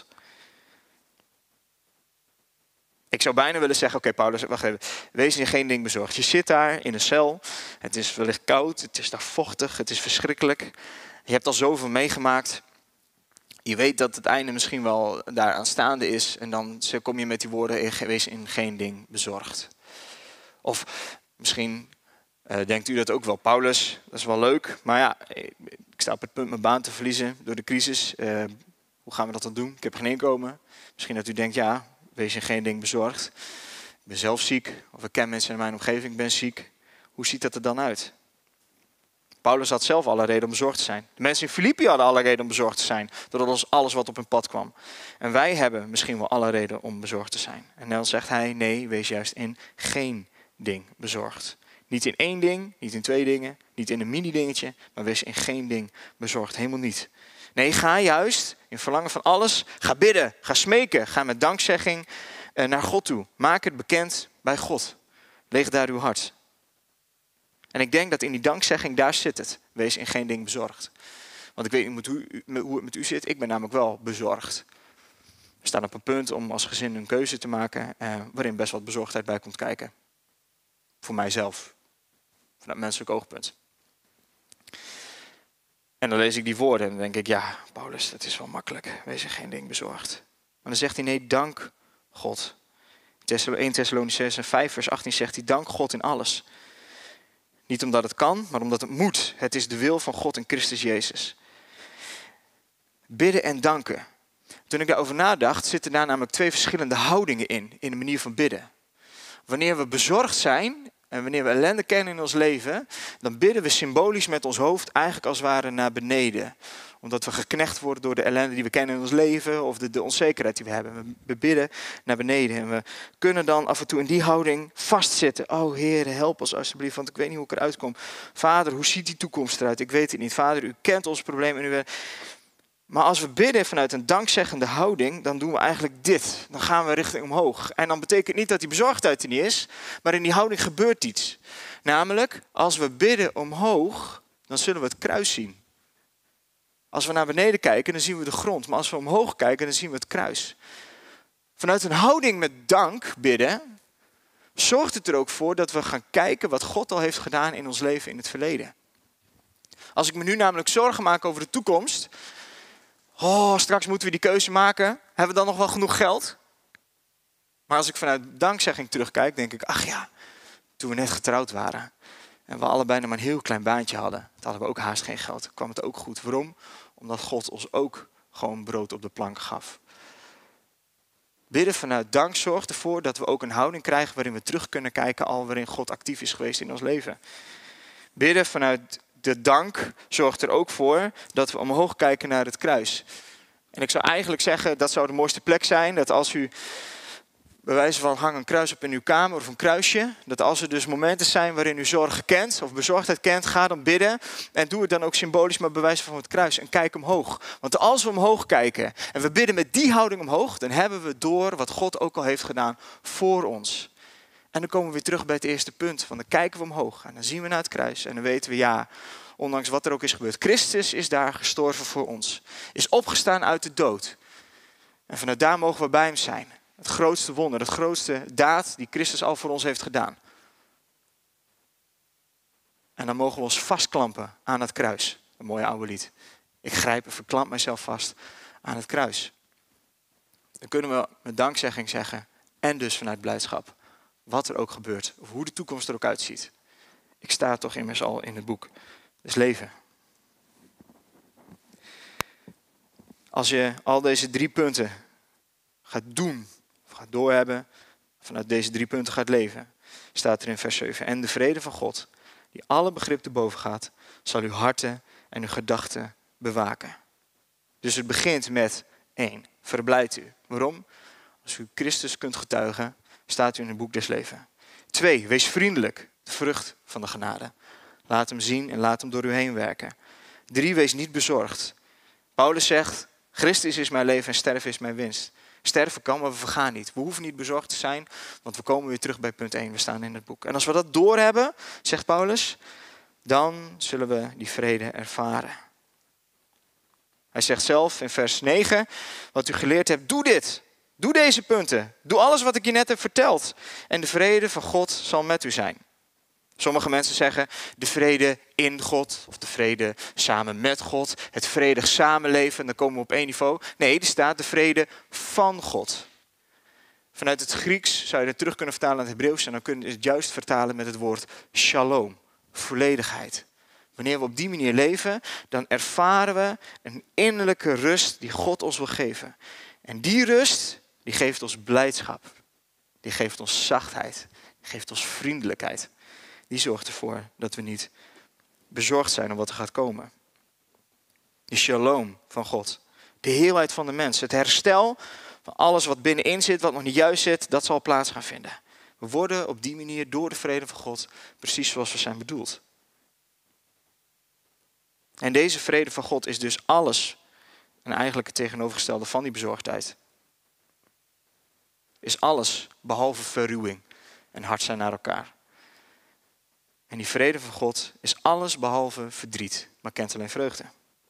Ik zou bijna willen zeggen, oké okay, Paulus, wacht even. Wees in geen ding bezorgd. Je zit daar in een cel. Het is wellicht koud. Het is daar vochtig. Het is verschrikkelijk. Je hebt al zoveel meegemaakt. Je weet dat het einde misschien wel daar aanstaande is. En dan kom je met die woorden, wees in geen ding bezorgd. Of misschien uh, denkt u dat ook wel. Paulus, dat is wel leuk. Maar ja, ik sta op het punt mijn baan te verliezen door de crisis. Uh, hoe gaan we dat dan doen? Ik heb geen inkomen. Misschien dat u denkt, ja... Wees in geen ding bezorgd. Ik ben zelf ziek. Of ik ken mensen in mijn omgeving, ik ben ziek. Hoe ziet dat er dan uit? Paulus had zelf alle reden om bezorgd te zijn. De mensen in Filippi hadden alle reden om bezorgd te zijn. Door alles wat op hun pad kwam. En wij hebben misschien wel alle reden om bezorgd te zijn. En dan zegt hij, nee, wees juist in geen ding bezorgd. Niet in één ding, niet in twee dingen, niet in een mini-dingetje. Maar wees in geen ding bezorgd. Helemaal niet. Nee, ga juist in verlangen van alles. Ga bidden, ga smeken. Ga met dankzegging naar God toe. Maak het bekend bij God. Leeg daar uw hart. En ik denk dat in die dankzegging, daar zit het. Wees in geen ding bezorgd. Want ik weet niet hoe het met u zit. Ik ben namelijk wel bezorgd. We staan op een punt om als gezin een keuze te maken. Eh, waarin best wat bezorgdheid bij komt kijken. Voor mijzelf. Vanuit menselijk oogpunt. En dan lees ik die woorden en dan denk ik, ja, Paulus, dat is wel makkelijk. Wees in geen ding bezorgd. Maar dan zegt hij, nee, dank God. eerste Thessalonicenzen vijf vers achttien zegt hij, dank God in alles. Niet omdat het kan, maar omdat het moet. Het is de wil van God in Christus Jezus. Bidden en danken. Toen ik daarover nadacht, zitten daar namelijk twee verschillende houdingen in, in de manier van bidden. Wanneer we bezorgd zijn en wanneer we ellende kennen in ons leven, dan bidden we symbolisch met ons hoofd eigenlijk als het ware naar beneden. Omdat we geknecht worden door de ellende die we kennen in ons leven of de, de onzekerheid die we hebben. We bidden naar beneden en we kunnen dan af en toe in die houding vastzitten. Oh Heer, help ons alsjeblieft, want ik weet niet hoe ik eruit kom. Vader, hoe ziet die toekomst eruit? Ik weet het niet. Vader, u kent ons probleem en u weet... Maar als we bidden vanuit een dankzeggende houding, dan doen we eigenlijk dit. Dan gaan we richting omhoog. En dan betekent niet dat die bezorgdheid er niet is, maar in die houding gebeurt iets. Namelijk, als we bidden omhoog, dan zullen we het kruis zien. Als we naar beneden kijken, dan zien we de grond. Maar als we omhoog kijken, dan zien we het kruis. Vanuit een houding met dank bidden, zorgt het er ook voor dat we gaan kijken wat God al heeft gedaan in ons leven in het verleden. Als ik me nu namelijk zorgen maak over de toekomst... Oh, straks moeten we die keuze maken. Hebben we dan nog wel genoeg geld? Maar als ik vanuit dankzegging terugkijk, denk ik... Ach ja, toen we net getrouwd waren... en we allebei nog maar een heel klein baantje hadden... toen hadden we ook haast geen geld. Kwam het ook goed. Waarom? Omdat God ons ook gewoon brood op de plank gaf. Bidden vanuit dank zorgt ervoor dat we ook een houding krijgen... waarin we terug kunnen kijken al waarin God actief is geweest in ons leven. Bidden vanuit... De dank zorgt er ook voor dat we omhoog kijken naar het kruis. En ik zou eigenlijk zeggen, dat zou de mooiste plek zijn. Dat als u, bij wijze van hang een kruis op in uw kamer of een kruisje. Dat als er dus momenten zijn waarin u zorgen kent of bezorgdheid kent, ga dan bidden. En doe het dan ook symbolisch met bewijs van het kruis. En kijk omhoog. Want als we omhoog kijken en we bidden met die houding omhoog, dan hebben we door wat God ook al heeft gedaan voor ons. En dan komen we weer terug bij het eerste punt. Van dan kijken we omhoog en dan zien we naar het kruis. En dan weten we, ja, ondanks wat er ook is gebeurd. Christus is daar gestorven voor ons. Is opgestaan uit de dood. En vanuit daar mogen we bij hem zijn. Het grootste wonder, het grootste daad die Christus al voor ons heeft gedaan. En dan mogen we ons vastklampen aan het kruis. Een mooie oude lied. Ik grijp en verklamp mijzelf vast aan het kruis. Dan kunnen we met dankzegging zeggen. En dus vanuit blijdschap. Wat er ook gebeurt. Of hoe de toekomst er ook uitziet. Ik sta toch immers al in het boek. Dus leven. Als je al deze drie punten gaat doen. Of gaat doorhebben. Vanuit deze drie punten gaat leven. Staat er in vers zeven. En de vrede van God. Die alle begrip te boven gaat. Zal uw harten en uw gedachten bewaken. Dus het begint met één. Verblijd u. Waarom? Als u Christus kunt getuigen. Staat u in het boek des levens. Twee, wees vriendelijk, de vrucht van de genade. Laat hem zien en laat hem door u heen werken. Drie, wees niet bezorgd. Paulus zegt, Christus is mijn leven en sterven is mijn winst. Sterven kan, maar we vergaan niet. We hoeven niet bezorgd te zijn, want we komen weer terug bij punt één. We staan in het boek. En als we dat doorhebben, zegt Paulus, dan zullen we die vrede ervaren. Hij zegt zelf in vers negen, wat u geleerd hebt, doe dit. Doe deze punten. Doe alles wat ik je net heb verteld. En de vrede van God zal met u zijn. Sommige mensen zeggen de vrede in God of de vrede samen met God. Het vredig samenleven, dan komen we op één niveau. Nee, er staat de vrede van God. Vanuit het Grieks zou je het terug kunnen vertalen naar het Hebreeuws. En dan kun je het juist vertalen met het woord shalom. Volledigheid. Wanneer we op die manier leven, dan ervaren we een innerlijke rust die God ons wil geven. En die rust, die geeft ons blijdschap. Die geeft ons zachtheid. Die geeft ons vriendelijkheid. Die zorgt ervoor dat we niet bezorgd zijn om wat er gaat komen. Die shalom van God. De heelheid van de mens. Het herstel van alles wat binnenin zit, wat nog niet juist zit, dat zal plaats gaan vinden. We worden op die manier door de vrede van God precies zoals we zijn bedoeld. En deze vrede van God is dus alles. En eigenlijk het tegenovergestelde van die bezorgdheid. Is alles behalve verruwing en hard zijn naar elkaar. En die vrede van God is alles behalve verdriet, maar kent alleen vreugde.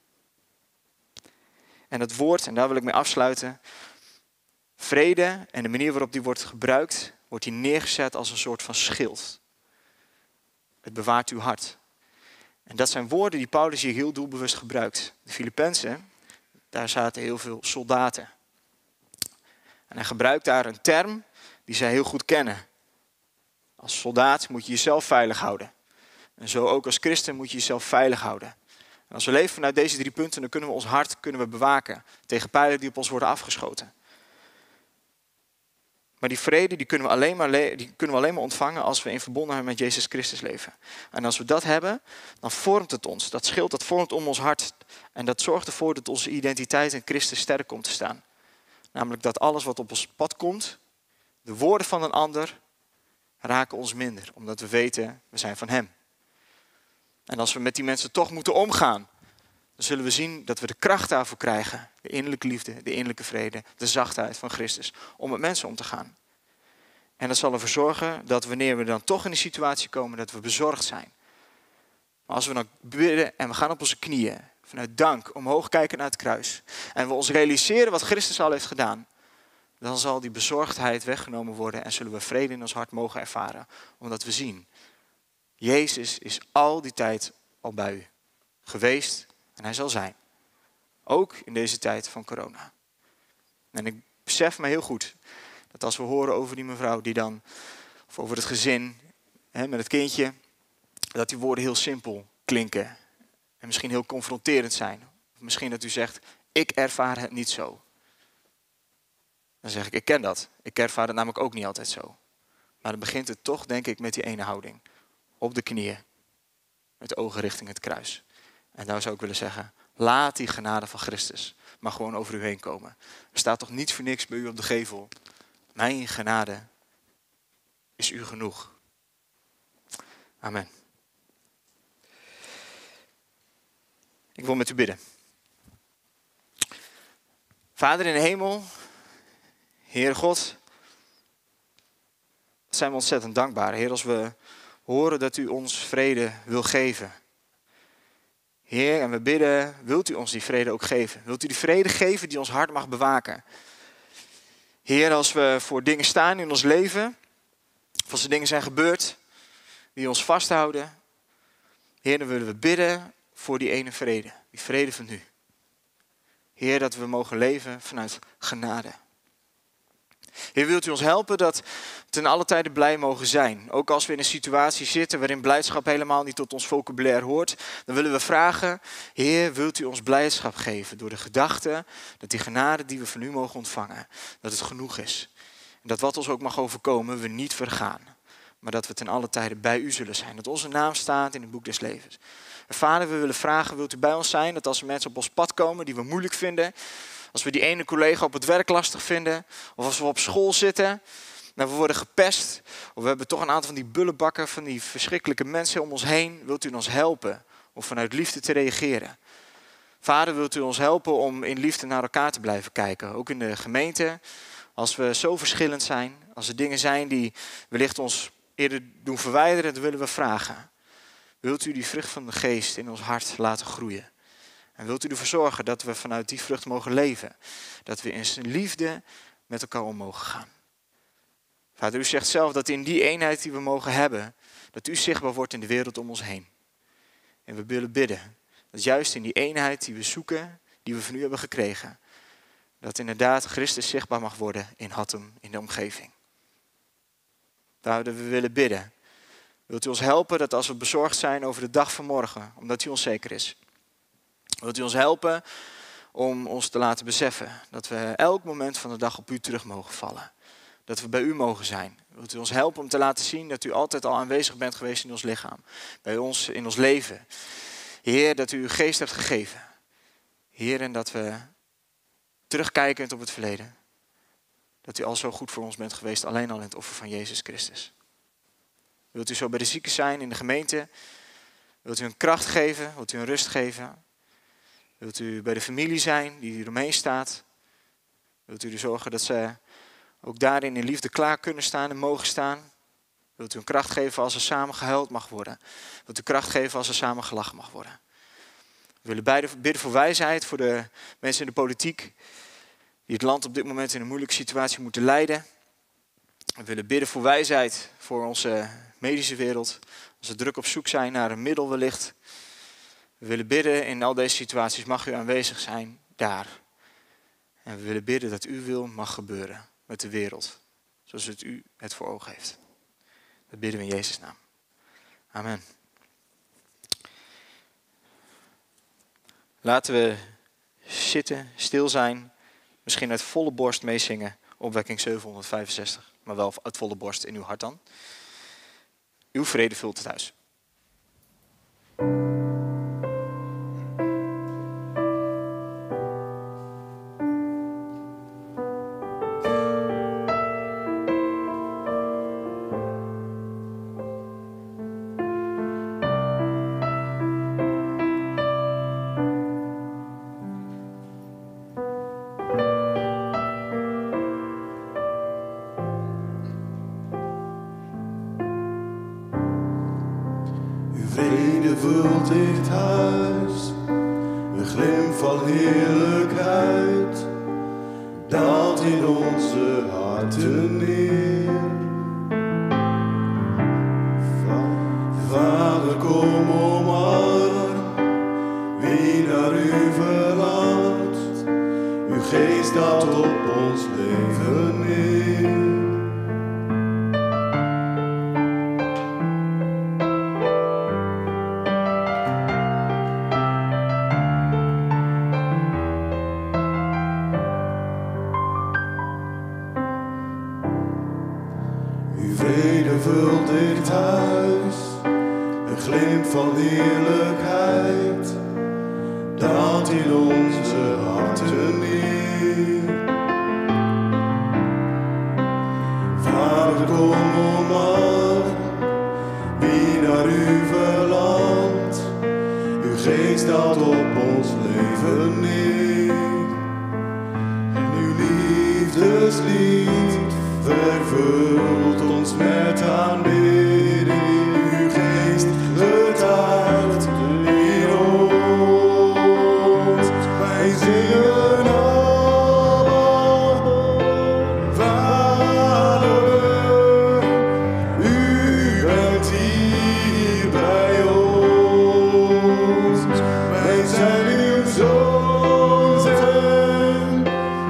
En dat woord, en daar wil ik mee afsluiten. Vrede en de manier waarop die wordt gebruikt, wordt die neergezet als een soort van schild. Het bewaart uw hart. En dat zijn woorden die Paulus hier heel doelbewust gebruikt. De Filippenzen, daar zaten heel veel soldaten. En hij gebruikt daar een term die zij heel goed kennen. Als soldaat moet je jezelf veilig houden. En zo ook als christen moet je jezelf veilig houden. En als we leven vanuit deze drie punten, dan kunnen we ons hart kunnen we bewaken tegen pijlen die op ons worden afgeschoten. Maar die vrede die kunnen, we alleen maar le- die kunnen we alleen maar ontvangen als we in verbondenheid met Jezus Christus leven. En als we dat hebben, dan vormt het ons. Dat schild, dat vormt om ons hart. En dat zorgt ervoor dat onze identiteit in Christus sterk komt te staan. Namelijk dat alles wat op ons pad komt, de woorden van een ander, raken ons minder. Omdat we weten, we zijn van Hem. En als we met die mensen toch moeten omgaan, dan zullen we zien dat we de kracht daarvoor krijgen. De innerlijke liefde, de innerlijke vrede, de zachtheid van Christus. Om met mensen om te gaan. En dat zal ervoor zorgen dat wanneer we dan toch in die situatie komen, dat we bezorgd zijn. Maar als we dan bidden en we gaan op onze knieën, vanuit dank, omhoog kijken naar het kruis. En we ons realiseren wat Christus al heeft gedaan. Dan zal die bezorgdheid weggenomen worden en zullen we vrede in ons hart mogen ervaren. Omdat we zien, Jezus is al die tijd al bij u geweest en hij zal zijn. Ook in deze tijd van corona. En ik besef me heel goed dat als we horen over die mevrouw die dan, of over het gezin hè, met het kindje, dat die woorden heel simpel klinken. En misschien heel confronterend zijn. Of misschien dat u zegt, ik ervaar het niet zo. Dan zeg ik, ik ken dat. Ik ervaar het namelijk ook niet altijd zo. Maar dan begint het toch, denk ik, met die ene houding. Op de knieën. Met de ogen richting het kruis. En daar zou ik willen zeggen, laat die genade van Christus maar gewoon over u heen komen. Er staat toch niet voor niks bij u op de gevel. Mijn genade is u genoeg. Amen. Ik wil met u bidden. Vader in de hemel, Heer God, zijn we ontzettend dankbaar. Heer, als we horen dat u ons vrede wil geven. Heer, en we bidden, wilt u ons die vrede ook geven? Wilt u die vrede geven die ons hart mag bewaken? Heer, als we voor dingen staan in ons leven, of als er dingen zijn gebeurd die ons vasthouden. Heer, dan willen we bidden voor die ene vrede, die vrede van u. Heer, dat we mogen leven vanuit genade. Heer, wilt u ons helpen dat we ten alle tijde blij mogen zijn. Ook als we in een situatie zitten waarin blijdschap helemaal niet tot ons vocabulaire hoort. Dan willen we vragen, Heer, wilt u ons blijdschap geven door de gedachte dat die genade die we van u mogen ontvangen, dat het genoeg is. En dat wat ons ook mag overkomen, we niet vergaan. Maar dat we ten alle tijde bij u zullen zijn. Dat onze naam staat in het boek des levens. En Vader, we willen vragen, wilt u bij ons zijn? Dat als er mensen op ons pad komen die we moeilijk vinden. Als we die ene collega op het werk lastig vinden. Of als we op school zitten. Nou, we worden gepest. Of we hebben toch een aantal van die bullenbakken, van die verschrikkelijke mensen om ons heen. Wilt u ons helpen om vanuit liefde te reageren? Vader, wilt u ons helpen om in liefde naar elkaar te blijven kijken? Ook in de gemeente, als we zo verschillend zijn. Als er dingen zijn die wellicht ons eerder doen verwijderen, dan willen we vragen. Wilt u die vrucht van de geest in ons hart laten groeien? En wilt u ervoor zorgen dat we vanuit die vrucht mogen leven? Dat we in zijn liefde met elkaar om mogen gaan. Vader, u zegt zelf dat in die eenheid die we mogen hebben, dat u zichtbaar wordt in de wereld om ons heen. En we willen bidden dat juist in die eenheid die we zoeken, die we van u hebben gekregen, dat inderdaad Christus zichtbaar mag worden in Hattem, in de omgeving. Vader, we willen bidden. Wilt u ons helpen dat als we bezorgd zijn over de dag van morgen, omdat u onzeker is. Wilt u ons helpen om ons te laten beseffen dat we elk moment van de dag op u terug mogen vallen. Dat we bij u mogen zijn. Wilt u ons helpen om te laten zien dat u altijd al aanwezig bent geweest in ons lichaam. Bij ons, in ons leven. Heer, dat u uw geest hebt gegeven. Heer, en dat we terugkijkend op het verleden. Dat u al zo goed voor ons bent geweest, alleen al in het offer van Jezus Christus. Wilt u zo bij de zieken zijn in de gemeente? Wilt u een kracht geven? Wilt u een rust geven? Wilt u bij de familie zijn die eromheen staat? Wilt u er zorgen dat ze ook daarin in liefde klaar kunnen staan en mogen staan? Wilt u een kracht geven als er samen gehuild mag worden? Wilt u kracht geven als er samen gelachen mag worden? We willen beide bidden voor wijsheid, voor de mensen in de politiek die het land op dit moment in een moeilijke situatie moeten leiden. We willen bidden voor wijsheid voor onze medische wereld. Als we druk op zoek zijn naar een middel wellicht. We willen bidden in al deze situaties, mag u aanwezig zijn daar. En we willen bidden dat uw wil mag gebeuren met de wereld. Zoals het u het voor ogen heeft. Dat bidden we in Jezus' naam. Amen. Laten we zitten, stil zijn. Misschien uit volle borst meezingen. Opwekking zevenhonderdvijfenzestig. Maar wel uit volle borst in uw hart dan. Uw vrede vult het huis.
Vrede vult dit huis, een glimp van heerlijkheid, daalt in onze harten neer. Vader, kom omarm, wie naar u verlangt, uw geest daalt op ons leven neer. Vrede vult dit huis, een glimp van heerlijkheid, daalt in onze harten neer. Vader, kom omarm, wie naar u verlangt, uw geest daalt op ons leven neer. En uw liefdeslied vervult ons met aanbidding, uw geest getuigt in ons. Wij zingen allen, Vader, u bent hier bij ons. Wij zijn uw zoons en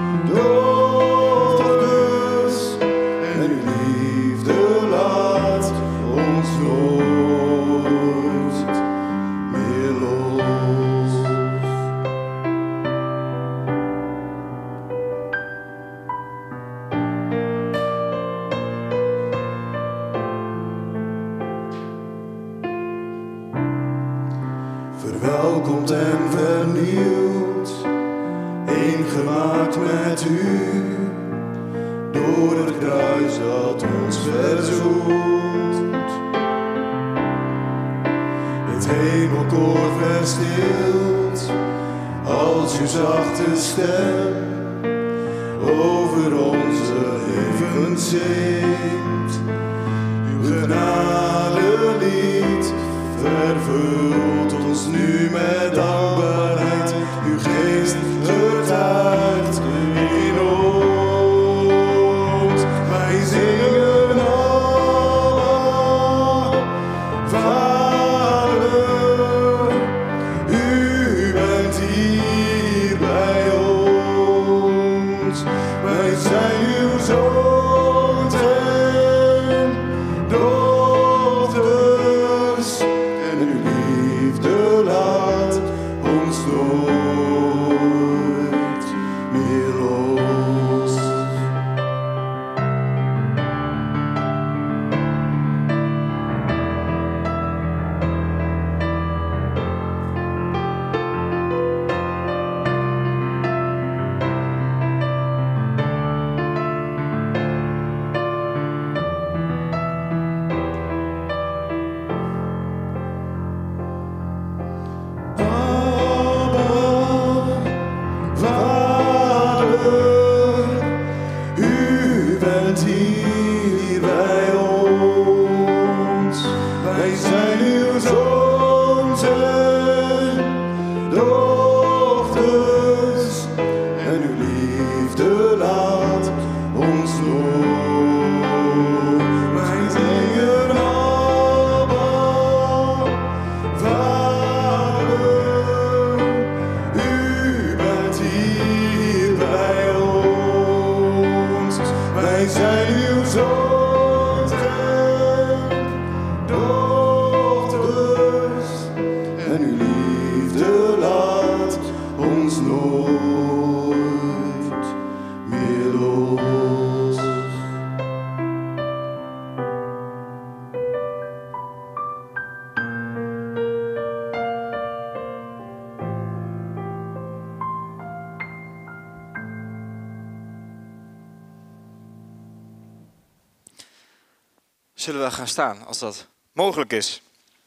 dochters. En uw liefde laat ons nooit meer los. Verwelkomd en vernieuwd, één gemaakt met u. Door door het kruis dat ons verzoent. Het hemelkoor verstilt als uw zachte stem over onze leven zingt. Uw genadelied vervult ons nu met dankbaarheid. Uw geest getuigt in ons. Wij zingen Abba, Vader. U bent hier bij ons. Wij zijn uw zoons en dochters. En uw liefde laat ons nooit meer los.
Zullen we gaan staan als dat mogelijk is?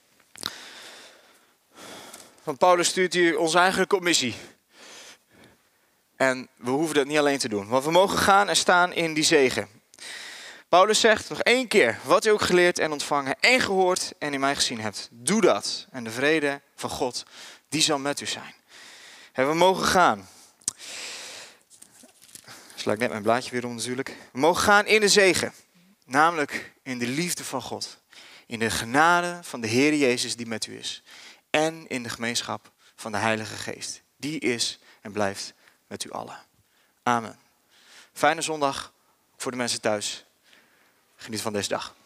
Want Paulus stuurt hier onze eigen commissie. En we hoeven dat niet alleen te doen. Want we mogen gaan en staan in die zegen. Paulus zegt nog één keer. Wat u ook geleerd en ontvangen en gehoord en in mij gezien hebt. Doe dat. En de vrede van God, die zal met u zijn. En we mogen gaan. Sla ik net mijn blaadje weer om natuurlijk. We mogen gaan in de zegen. Namelijk in de liefde van God. In de genade van de Heer Jezus die met u is. En in de gemeenschap van de Heilige Geest. Die is en blijft met u allen. Amen. Fijne zondag voor de mensen thuis. Geniet van deze dag.